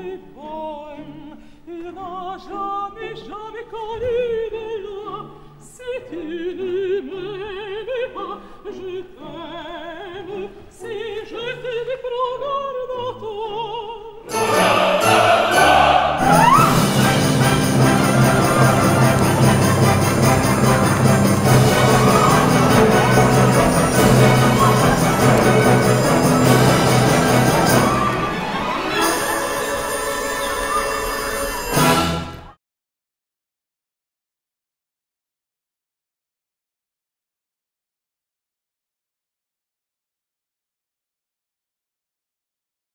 les poèmes. Il n'a jamais, jamais connu de loi. Si tu ne m'aimais pas, je te